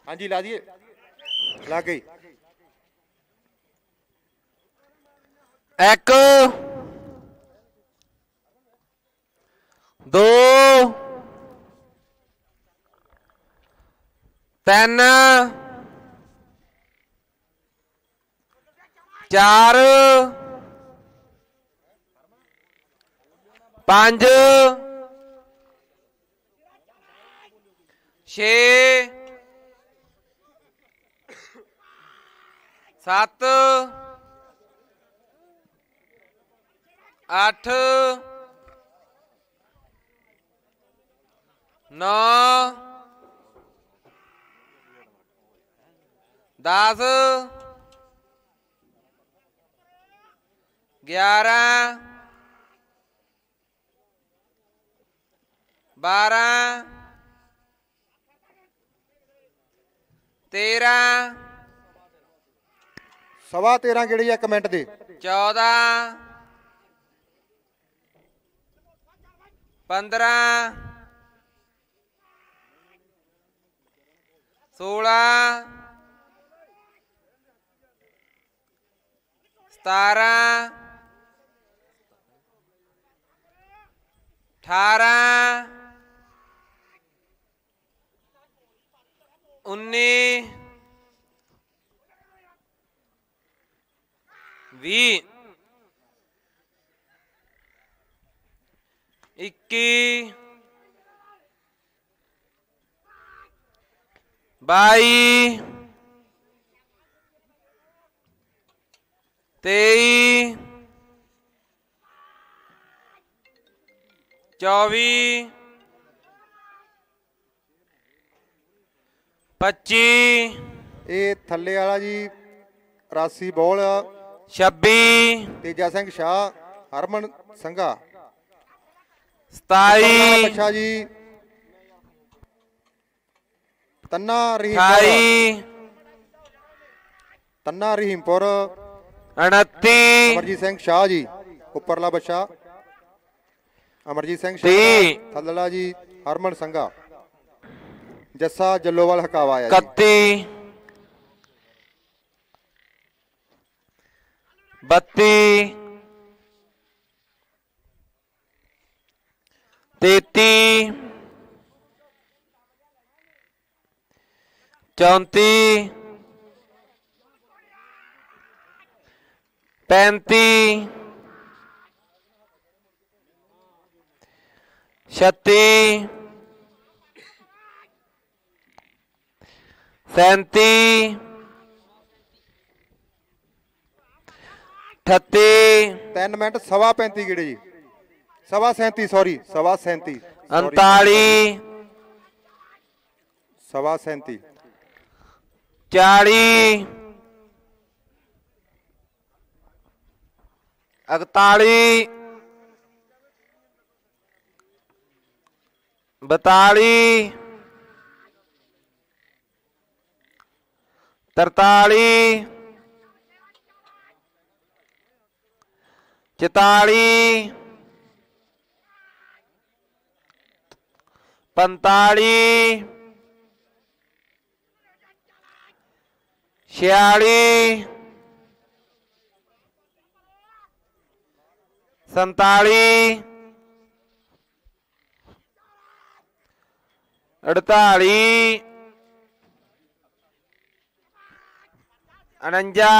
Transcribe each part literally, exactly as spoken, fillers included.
हाँ जी ला दिए, ला गई। एक दो तीन चार पांच छे सत्त अठ नौ दस ग्यारह बारह तेरह सवा तेरह गेड़े एक मिनट दे, चौदह पंद्रह सोलह सतारह अठारह उन्नीस भी इक्की बाई तेई चौबी पच्ची ये थले वाला जी रासी बॉल छब्बी तेजा सिंह शाह हरमन संघा सताई बच्चा जी तन्ना रहीमपुर अठाई तन्ना रहीमपुर उनती अमरजीत सिंह शाह जी उपरला बच्चा अमरजीत सिंह शाह तीह थल्ला जी हरमन संघा जस्सा जलोवाल हकावा है इकती बत्ती तेती चौंती पैंती छत्ती सैंती अठत्ती तीन मिनट सवा पैंती गेड़े जी सवा सैंती सॉरी सवा सैंती उनताली सवा सैंती चाली इकताली बताली तरताली चताली पंताली छियाली संताली अड़ताली उनंजा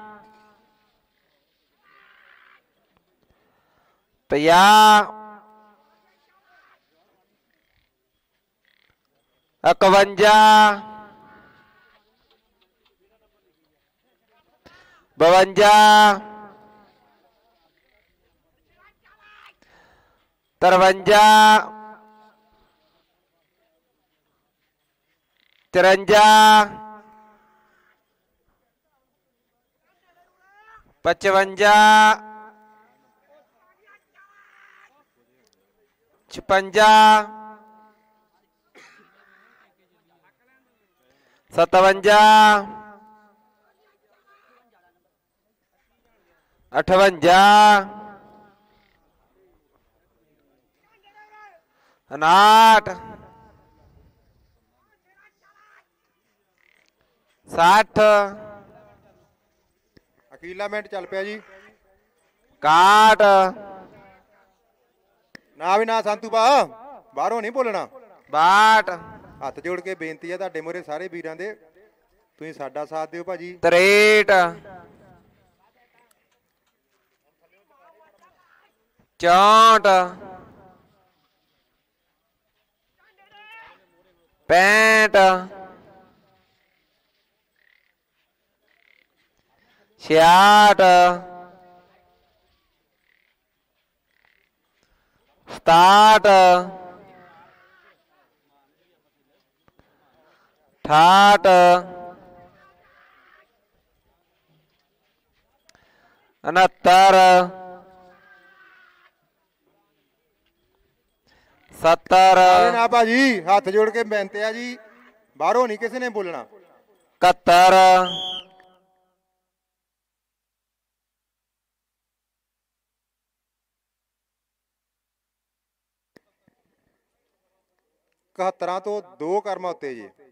पचास इकवंजा बवंजा तरवंजा तिरंजा पचवंजा छप्पंजा सतवंजा अठवंजा उनाहठ साठ ਅਖੀਰਲਾ ਮਿੰਟ ਚੱਲ ਪਿਆ ਜੀ। काट ਨਾ ਵੀ ਨਾ ਸੰਤੂ ਬਾ ਬਾਹਰੋਂ ਨਹੀਂ ਬੋਲਣਾ। बाट ਹੱਥ ਜੋੜ ਕੇ ਬੇਨਤੀ ਹੈ ਤੁਹਾਡੇ ਮੂਹਰੇ ਸਾਰੇ ਵੀਰਾਂ ਦੇ, ਤੁਸੀਂ ਸਾਡਾ ਸਾਥ ਦਿਓ ਭਾਜੀ। त्रेट चौंठ पैंठ छियाठ सताहठ अठाहठ उनहत्तर सत्तर ਨਾਲੇ ਨਾ ਭਾਜੀ ਹੱਥ ਜੋੜ ਕੇ ਬੇਨਤੀ ਆ ਜੀ, ਬਾਹਰੋਂ ਨਹੀਂ ਕਿਸੇ ਨੇ ਬੋਲਣਾ। इकहत्तर ਇਕਹੱਤਰਾਂ ਤੋਂ ਦੋ ਕਰਮਾਂ ਉੱਤੇ ਜੀ।